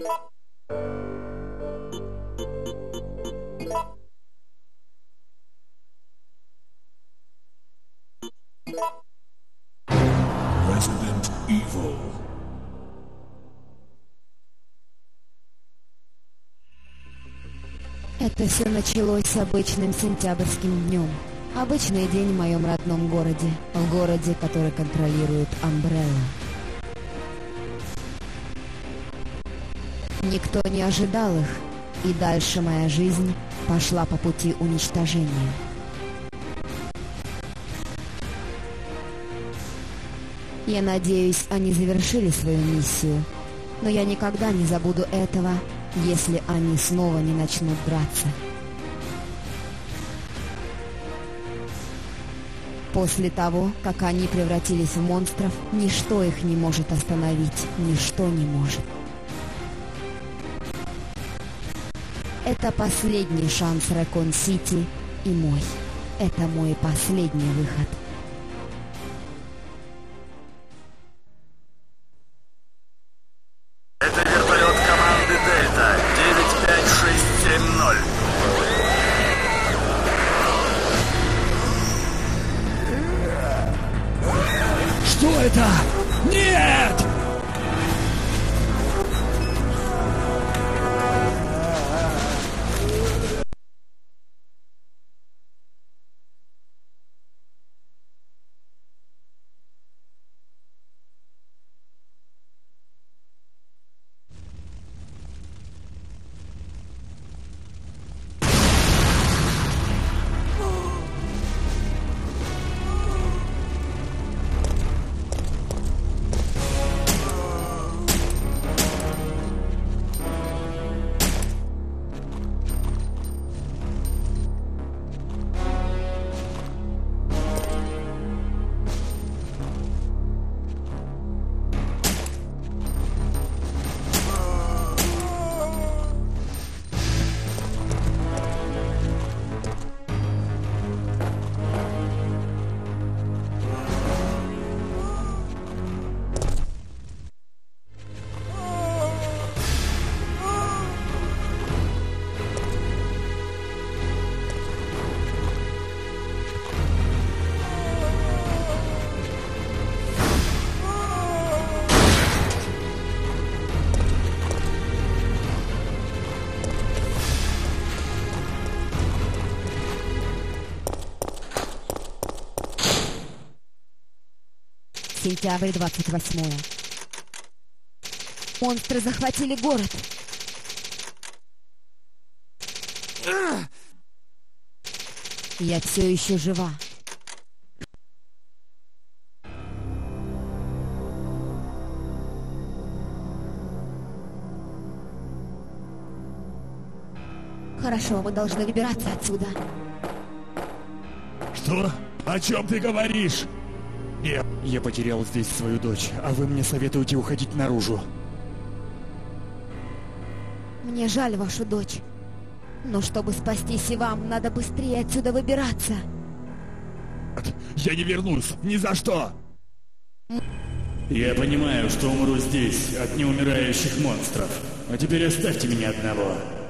Resident Evil. Это все началось обычным сентябрьским днем. Обычный день в моем родном городе. В городе, который контролирует Umbrella. Никто не ожидал их, и дальше моя жизнь пошла по пути уничтожения. Я надеюсь, они завершили свою миссию, но я никогда не забуду этого, если они снова не начнут драться. После того, как они превратились в монстров, ничто их не может остановить, ничто не может. Это последний шанс Рэкон-Сити и мой. Это мой последний выход. Это вертолет команды Дельта 95670. Что это? Нет! Сентябрь 28. Монстры захватили город. Я все еще жива. Хорошо, мы должны выбираться отсюда. Что? О чем ты говоришь? Я потерял здесь свою дочь, а вы мне советуете уходить наружу. Мне жаль вашу дочь. Но чтобы спастись и вам, надо быстрее отсюда выбираться. Я не вернусь, ни за что! Я понимаю, что умру здесь от неумирающих монстров. А теперь оставьте меня одного.